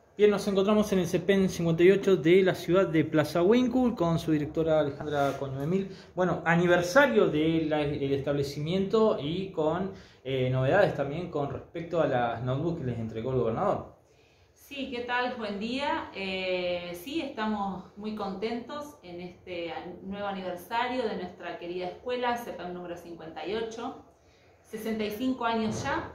Bien, nos encontramos en el CEPEN 58 de la ciudad de Plaza Huíncul con su directora Alejandra Coño-Emil. Bueno, aniversario del establecimiento y con novedades también con respecto a las notebooks que les entregó el gobernador. Sí, ¿qué tal? Buen día. Sí, estamos muy contentos en este nuevo aniversario de nuestra querida escuela, CEPEN número 58. 65 años ya,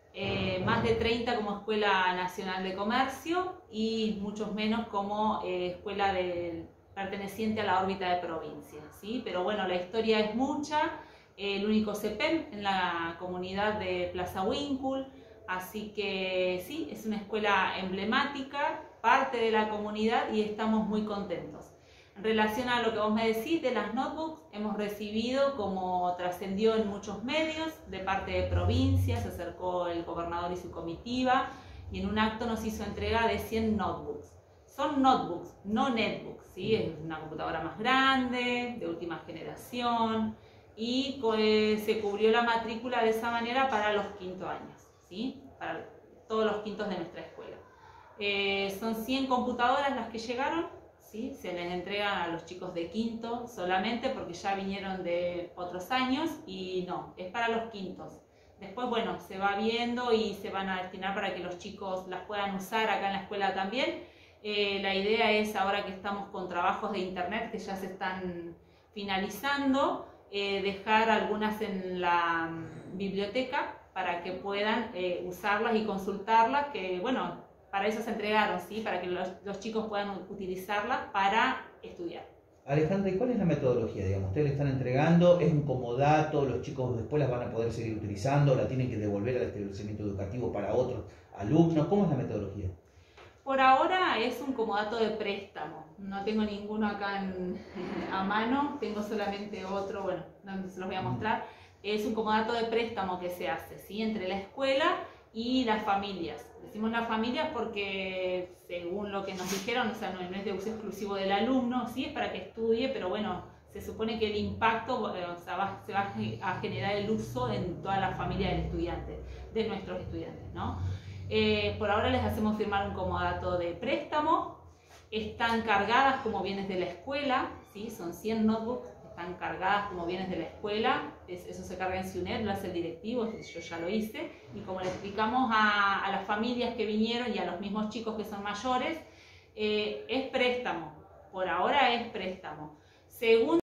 más de 30 como Escuela Nacional de Comercio y muchos menos como escuela perteneciente a la órbita de provincia, ¿sí? Pero bueno, la historia es mucha, el único CEPEN en la comunidad de Plaza Huíncul, así que sí, es una escuela emblemática, parte de la comunidad y estamos muy contentos. En relación a lo que vos me decís de las notebooks, hemos recibido, como trascendió en muchos medios, de parte de provincia, se acercó el gobernador y su comitiva y en un acto nos hizo entrega de 100 notebooks. Son notebooks, no netbooks, ¿sí? Es una computadora más grande, de última generación y se cubrió la matrícula de esa manera para los quinto años, ¿sí? Para todos los quintos de nuestra escuela. Son 100 computadoras las que llegaron. ¿Sí? Se les entrega a los chicos de quinto solamente porque ya vinieron de otros años y no, es para los quintos. Después, bueno, se va viendo y se van a destinar para que los chicos las puedan usar acá en la escuela también. La idea es, ahora que estamos con trabajos de internet que ya se están finalizando, dejar algunas en la biblioteca para que puedan usarlas y consultarlas, que bueno, para eso se entregaron, ¿sí? Para que los chicos puedan utilizarla para estudiar. Alejandra, ¿y cuál es la metodología? Digamos, ustedes le están entregando, es un comodato, los chicos después las van a poder seguir utilizando, la tienen que devolver al establecimiento educativo para otros alumnos. ¿Cómo es la metodología? Por ahora es un comodato de préstamo. No tengo ninguno acá a mano, tengo solamente otro, bueno, no se los voy a mostrar. Es un comodato de préstamo que se hace, ¿sí? Entre la escuela y las familias. Decimos las familias porque según lo que nos dijeron, o sea, no es de uso exclusivo del alumno, sí es para que estudie, pero bueno, se supone que el impacto se va a generar el uso en toda la familia del estudiante, de nuestros estudiantes, ¿no? Por ahora les hacemos firmar un comodato de préstamo, están cargadas como bienes de la escuela, ¿sí? Son 100 notebooks, están cargadas como bienes de la escuela, eso se carga en CIUNET, lo hace el directivo, yo ya lo hice, y como le explicamos a las familias que vinieron y a los mismos chicos que son mayores, es préstamo, por ahora es préstamo. Según